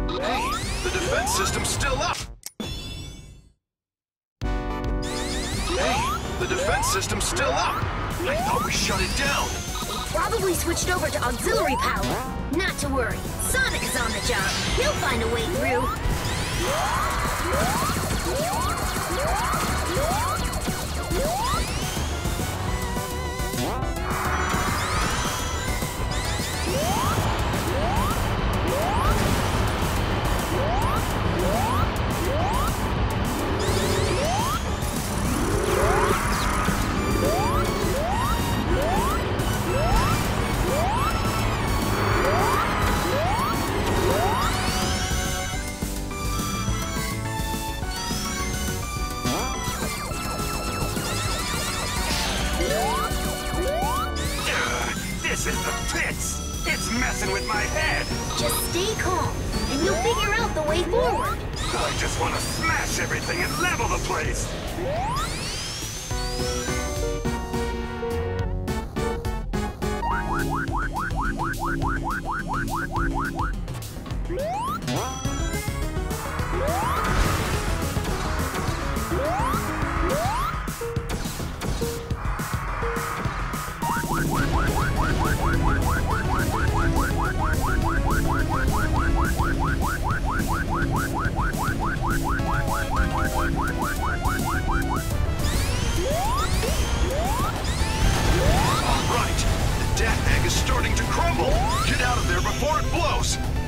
Hey, the defense system's still up! Hey, the defense system's still up! I thought we shut it down! Probably switched over to auxiliary power. Not to worry, Sonic is on the job. He'll find a way through. This is the pits! It's messing with my head! Just stay calm, and you'll figure out the way forward. I just want to smash everything and level the place! Starting to crumble! Get out of there before it blows!